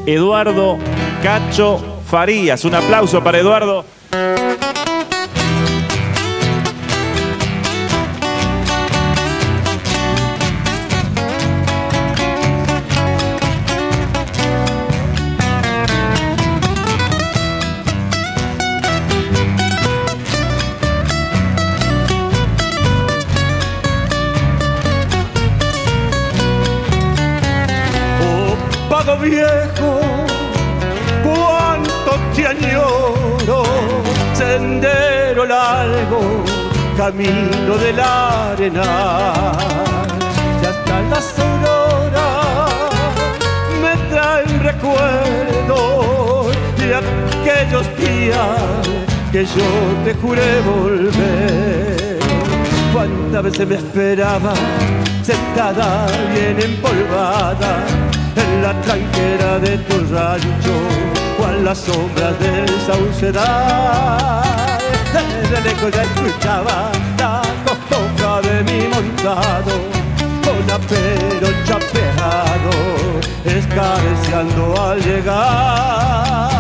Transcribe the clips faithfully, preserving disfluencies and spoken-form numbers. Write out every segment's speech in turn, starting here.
Eduardo Cacho Farías. Un aplauso para Eduardo. Pago viejo, cuánto te añoro, sendero largo, camino de la arena, y hasta las auroras me traen recuerdos de aquellos días que yo te juré volver. Cuántas veces me esperaba sentada bien empolvada en la tranquera de tu rancho o a las sombras del saucedal. Desde lejos ya escuchaba la cococa de mi montado, con apero chapeado, escareciando al llegar.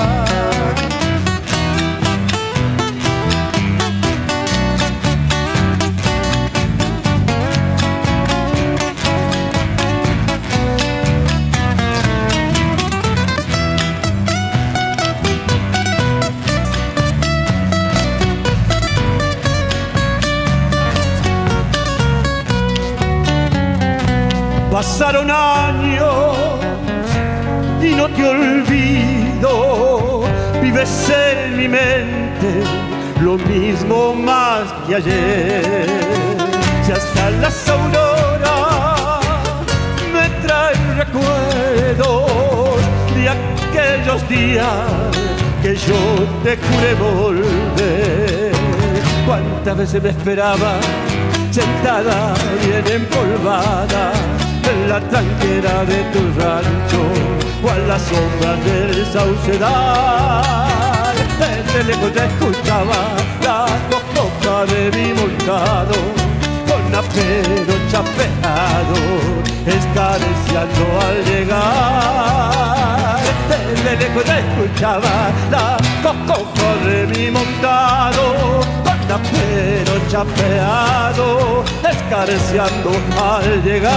Pasaron años y no te olvido, vives en mi mente lo mismo más que ayer. Si hasta las auroras me traen recuerdos de aquellos días que yo te juré volver. Cuántas veces me esperaba sentada bien empolvada en la tranquera de tu rancho o a las sombras del saucedal. Desde lejos ya escuchaba la cococa de mi montado, con apero chapeado, escareciando al llegar. Desde lejos ya escuchaba la cococa de mi montado, pero chapeado, escareciando al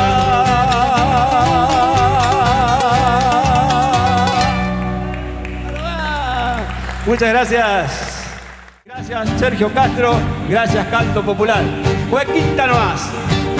llegar. Muchas gracias. Gracias Sergio Castro, gracias Canto Popular. Fue quinta nomás.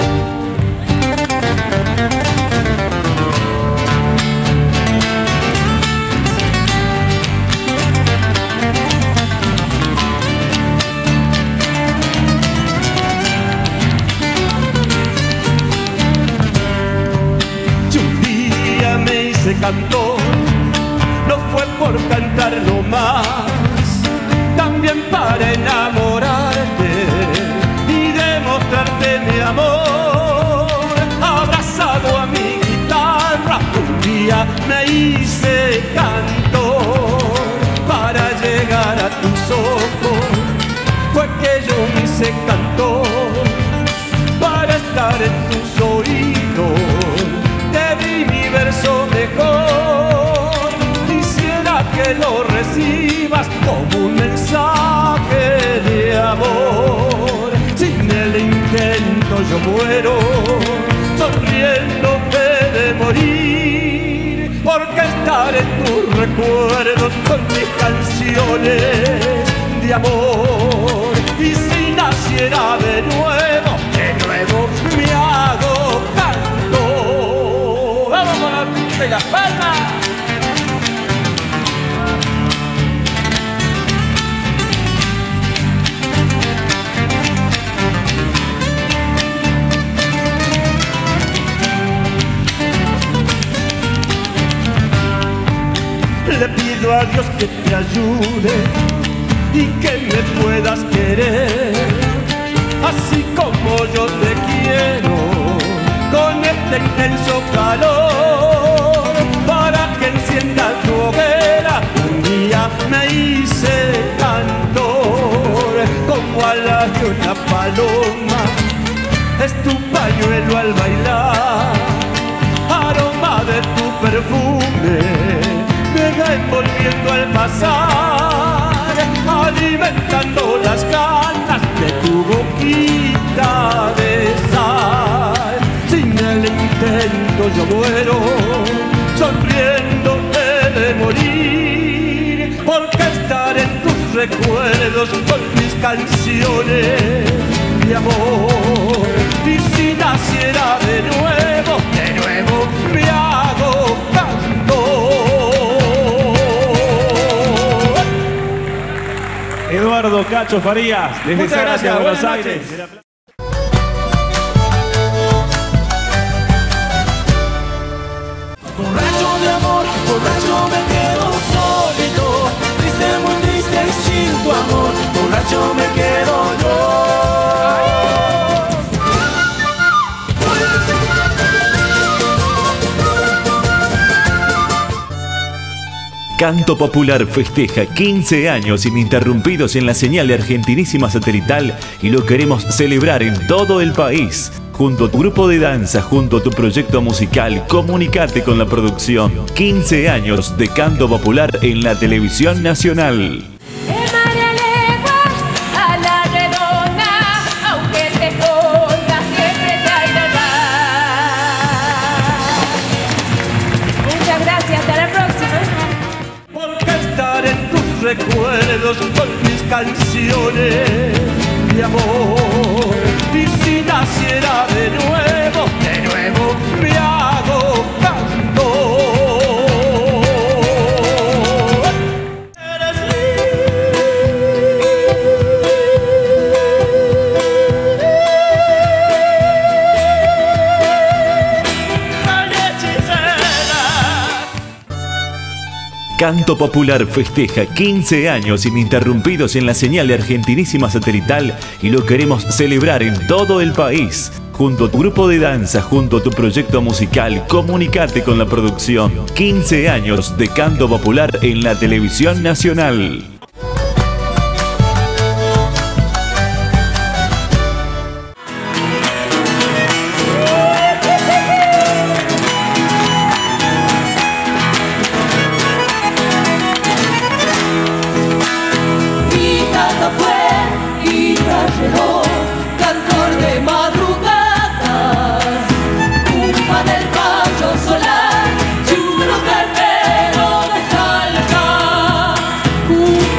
Cantó, no fue por cantar nomás, también para enamorarte y demostrarte mi amor. Abrazado a mi guitarra, un día me hice cantor. Para llegar a tus ojos fue que yo me hice cantor. Para estar en tus oídos te di mi verso mejor. Quisiera que lo recibas como un mensaje de amor. Sin el intento yo muero, sonriendo he de morir, porque estar en tus recuerdos con mis canciones de amor. Y si naciera de nuevo, de nuevo me hago cantor. ¡Vamos con la pinta y las palmas! Le pido a Dios que te ayude y que me puedas querer, así como yo te quiero, con este intenso calor, para que encienda tu hoguera. Un día me hice cantor, como alas de una paloma, es tu pañuelo al bailar, aroma de tu perfume, envolviendo el pasar, alimentando las ganas de tu boquita de sal. Sin el intento yo muero, sonriendo he de morir, porque estar en tus recuerdos con mis canciones de amor. Y si naciera de nuevo, de nuevo me hago cantor. Eduardo Cacho Farías, desde Muchas Zárate, gracias, Buenos buenas Aires. noches. Borracho de amor, borracho me quedo solito, triste, muy triste y sin tu amor, borracho me quedo yo. Canto Popular festeja quince años ininterrumpidos en la señal de Argentinísima Satelital y lo queremos celebrar en todo el país. Junto a tu grupo de danza, junto a tu proyecto musical, comunicate con la producción. quince años de Canto Popular en la televisión nacional. Recuerdos con mis canciones de amor. Y si naciera de nuevo, de nuevo me hago cantor. Eres Canto Popular festeja quince años ininterrumpidos en la señal de Argentinísima Satelital y lo queremos celebrar en todo el país. Junto a tu grupo de danza, junto a tu proyecto musical, comunicate con la producción. quince años de Canto Popular en la televisión nacional. Cantor de madrugadas, upa del payo solar, chulo cartero de Salta,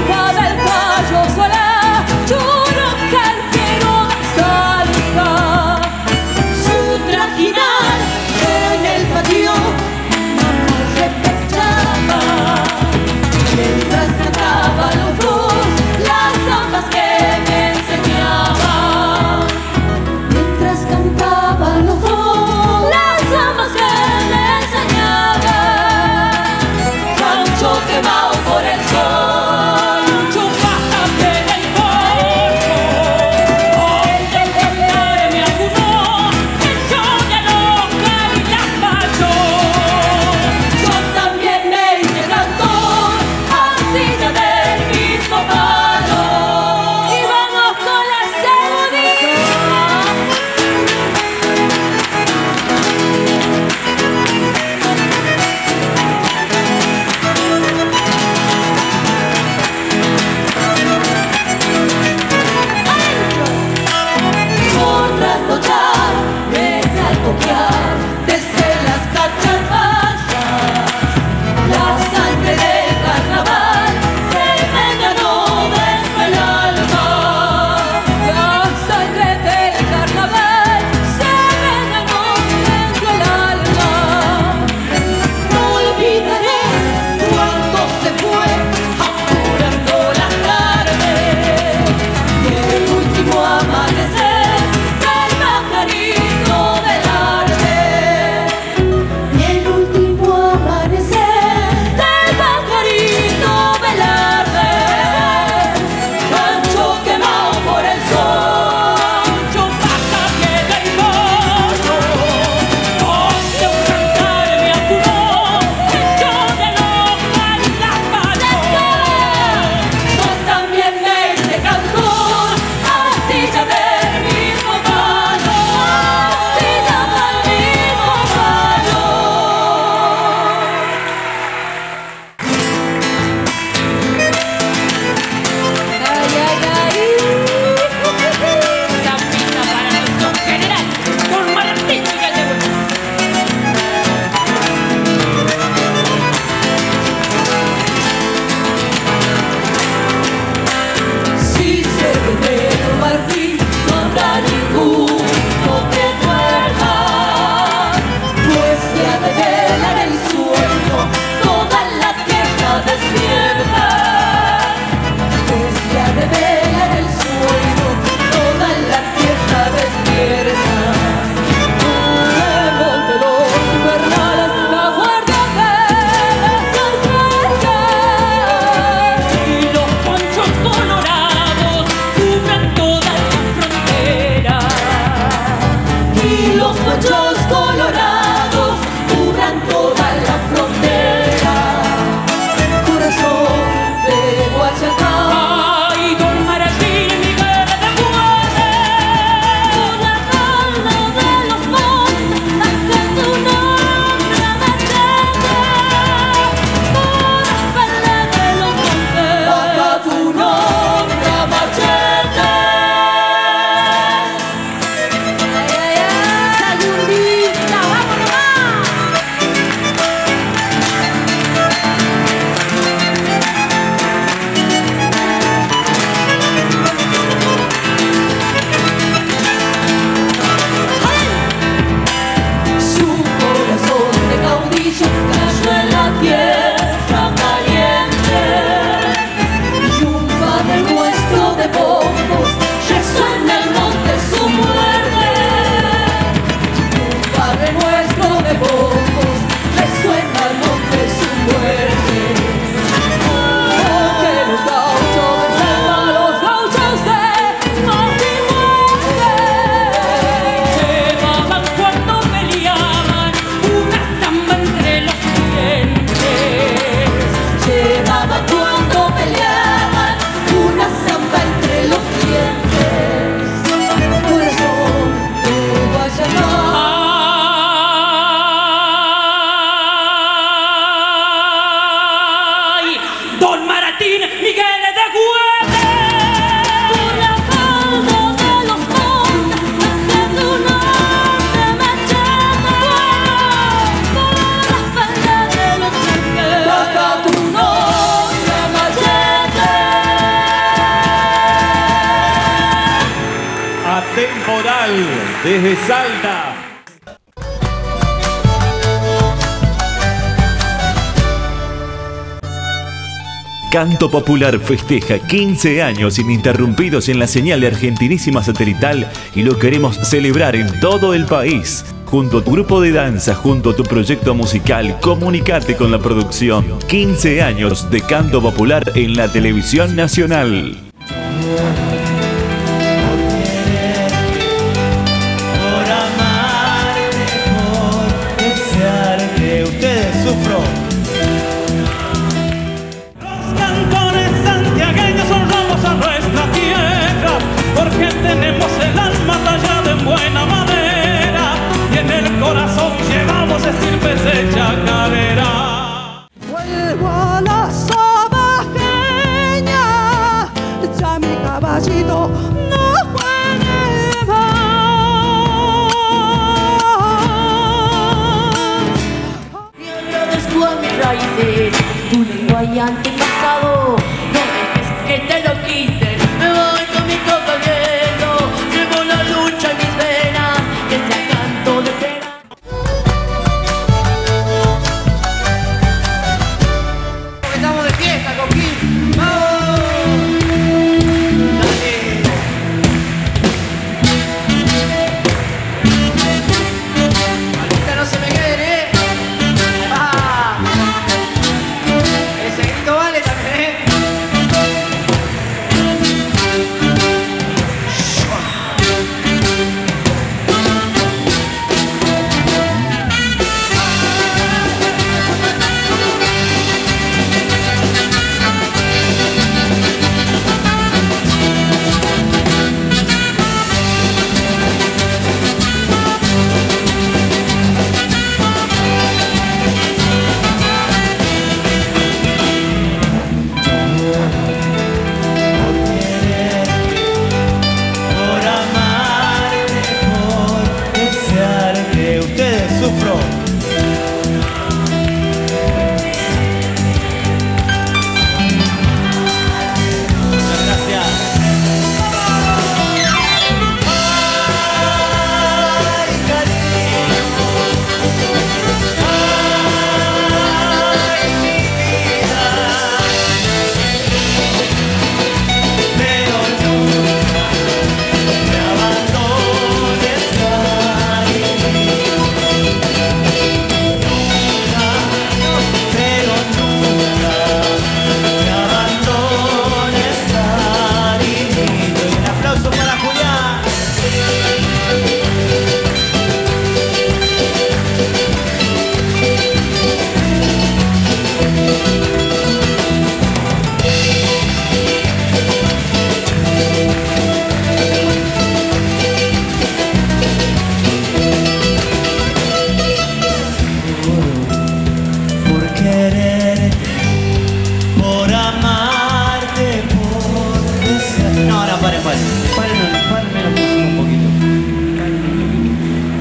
vaya acá. Ay, don Martín Miguel de Guardia, Por la falda de los montes, hasta tu nombre machete. Por la falda de los montes, hasta tu nombre machete. Ay, ay, ay, Sayulita, vamos nomás. Su corazón de caudillo cayó en la tierra caliente y un Padre Nuestro de bombos resuena el monte su muerte. Un Padre Nuestro de bombos resuena el monte su muerte. Porque los gauchos de selva, los gauchos de Montemuerte llevaban cuando peleaban una zamba entre los dientes. llevaban cuando peleaban una zamba entre los dientes. Corazón, no vaya más. Ay, don Martín Miguel de Guardia. Por la falda de los montes, hasta tu nombre machete. Por la falda de los montes, hasta tu nombre machete. Atemporal desde Salta. Canto Popular festeja quince años ininterrumpidos en la señal argentinísima satelital y lo queremos celebrar en todo el país. Junto a tu grupo de danza, junto a tu proyecto musical, comunicate con la producción. quince años de Canto Popular en la televisión nacional. Por amarte, por desearte, ustedes sufro. Los cantones santiagueños honramos a nuestra tierra, porque tenemos el alma tallada en buena madera y en el corazón llevamos estirpes de chacarera. Vuelvo a la sabajeña, ya mi caballito no puede más. Y agradezco a mis raíces, tu lengua y antepasado. No dejes que te lo quiten. Me voy con mi compañero, llevo la lucha en mis venas, que sea canto de pena. Estamos de fiesta, Coquín. ¡Vamos! Dale. Ahorita no se me queden, ¿eh? ¡Ah! Ese grito vale.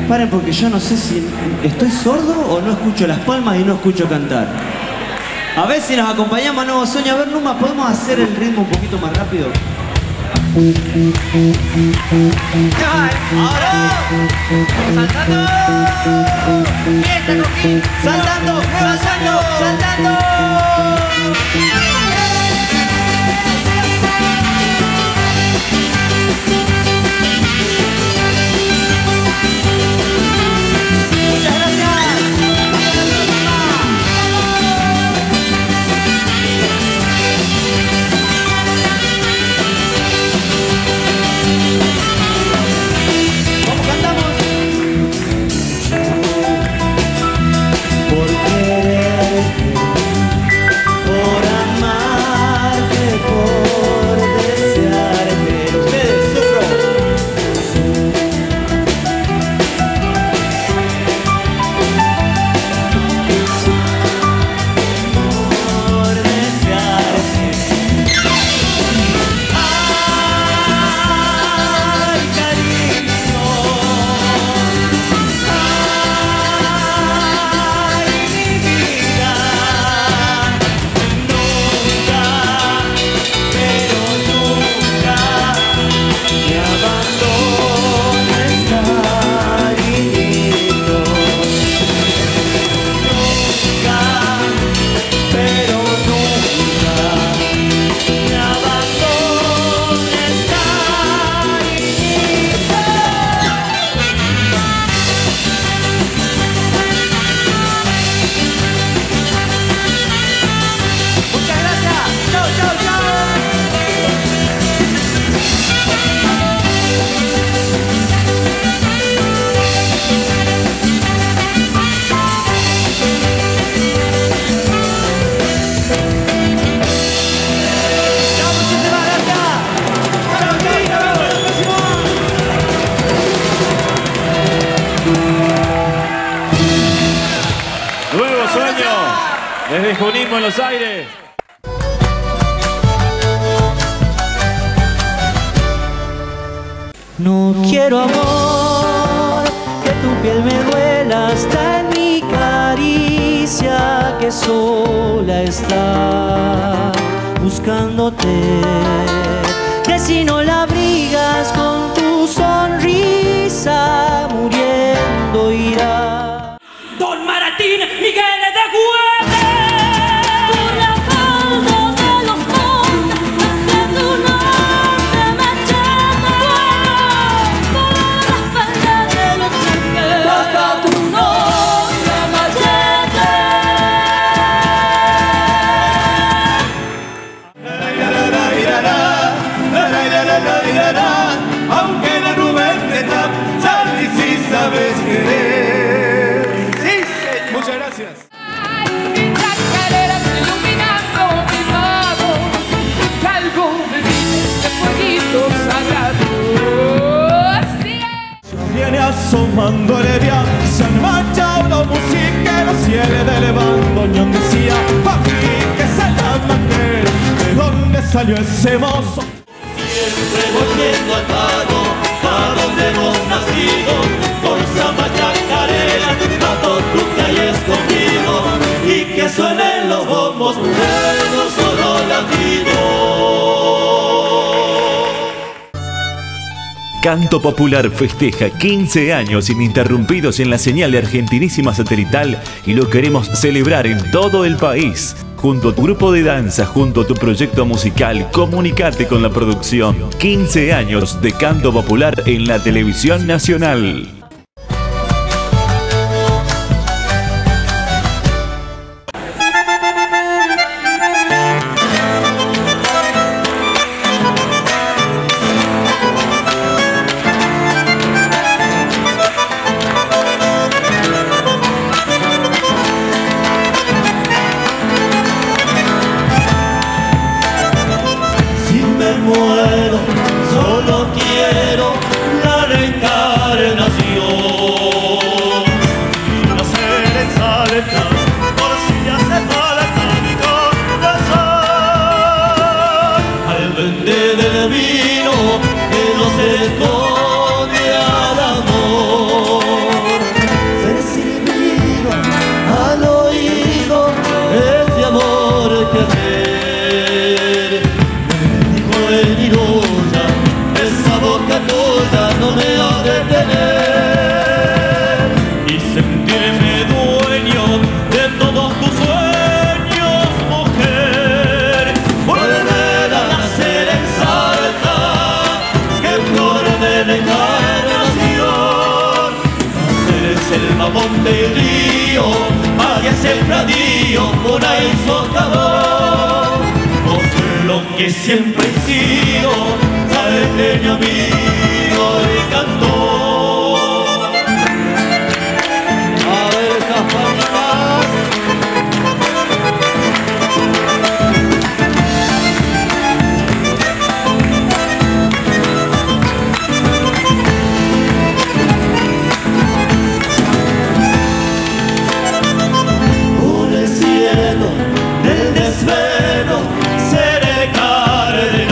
Paren porque yo no sé si estoy sordo o no escucho las palmas y no escucho cantar. A ver si nos acompañamos a Nuevo Sueño. A ver, Numa, ¿podemos hacer el ritmo un poquito más rápido? ¡Ahora! ¡Saltando! ¡Fiesta, Coquín! ¡Saltando! ¡Saltando! ¡Saltando! Desde Junín, Buenos Aires. No quiero amor, que tu piel me duela hasta en mi caricia, que sola está buscándote, que si no la abrigas con tu sonrisa, muriendo irá. Don Maratín, Miguel de Güemes. Aunque la Rubén te tap, Charlie, si sabes querer. Sí, señor. Muchas gracias. Chacareras iluminando mi mano, algo de mí, este fueguito sagrado. Así es. Viene asomando Heredia, se han marchado los musiqueros, cielo de levando, ñón decía, papi, que se llama aquel, ¿de dónde salió ese mozo? Siempre volviendo al pago, para donde hemos nacido, con samba chacarera, pato tú que hay escondido, y que suenen los bombos, de no solo latido. Canto Popular festeja quince años ininterrumpidos en la señal de Argentinísima Satelital y lo queremos celebrar en todo el país. Junto a tu grupo de danza, junto a tu proyecto musical, comunicate con la producción. quince años de Canto Popular en la televisión nacional. Muero, solo quiero la reencarnación. Nacer en Saleta, por si hace falta mi corazón. Al vender del vino que no se esconde al amor. sembradío, por ahí socavón. Vos sos lo que siempre he sido, salteño amigo y cantor. A ver esas palmas. Del desvelo seré el cardenal,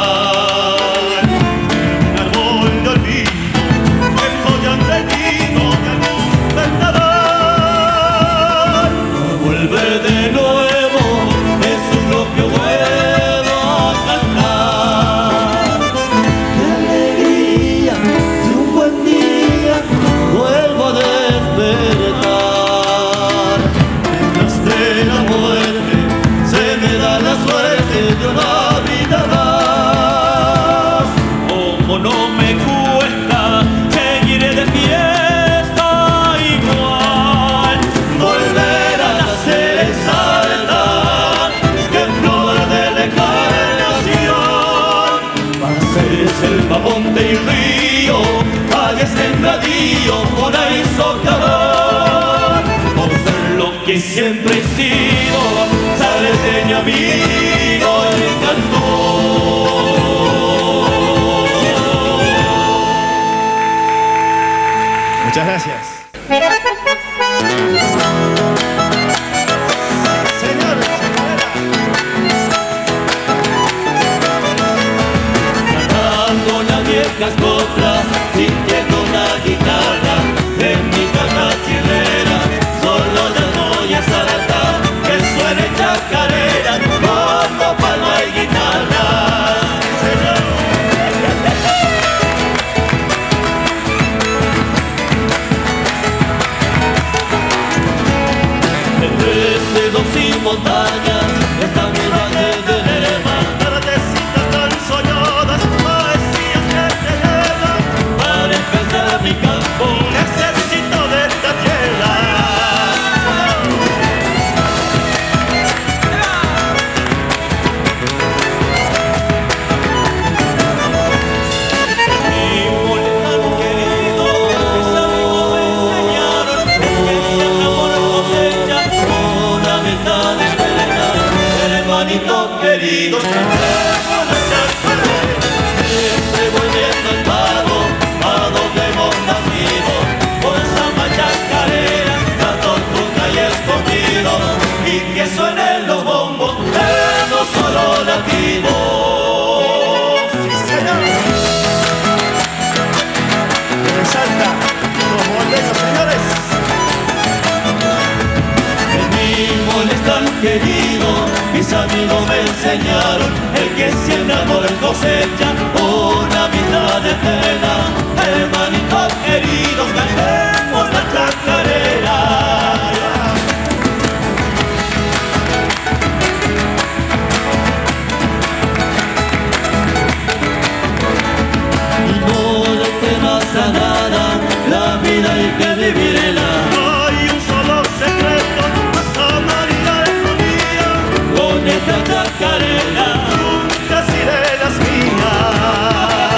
un árbol de olvido que voy a tenido de algún vendaval. Volver de nuevo es un propio vuelo a cantar. Qué alegría, si un buen día vuelvo a despertar. La muerte se me da la suerte de una vida más. Como no me cuesta, seguiré de fiesta igual. Volver a nacer en Salta, que flor de la encarnación. Pasees el Pamonte y río, calle sembradío, por ahí socavón. Lo que siempre he sido, salteño amigo y cantor. Muchas gracias. Señor, cantando las viejas coplas, sintiendo la guitarra en mi casa chilena. Solo ya voy a Salta, que suene chacarera, bombo, palma y guitarra. Entre cedos y montañas está mi valle de lema, tardecitas tan soñadas, poesías que te llevan. Para empezar mi campo necesito de esta tierra. Querido, siempre volviendo al pago a donde hemos nacido, con samba chacarera, tanto truca y escondido, y que suenen los bombos, pero no solo latinos. Sí, señor. De Salta, los moldeños, señores. El mismo les tan querido, mis amigos me enseñaron, el que siembra amor cosecha una vida de pena. Hermanitos queridos, cantemos la chacarera. Y no le temas a nada, la vida hay que vivirla. No hay un solo secreto, más amar y la armonía. Con esta chacarera nunca seré las mías.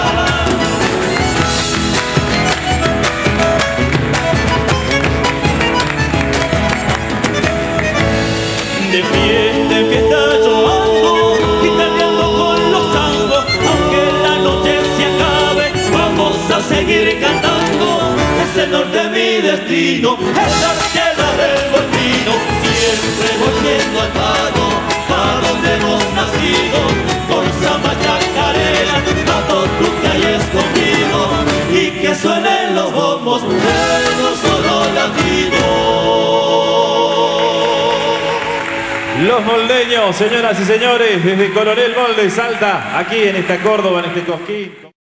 De fiesta en fiesta yo ando, guitarreando con los tangos. Aunque la noche se acabe, vamos a seguir cantando. Es el norte mi destino, es la tierra del buen vino. Siempre volviendo al pago, a donde hemos nacido, con samba chacarera, tanto tú que hay escondido, y que suenen los bombos, pero solo latinos. Los moldeños, señoras y señores, desde Coronel Molde, Salta, aquí en esta Córdoba, en este Cosquín.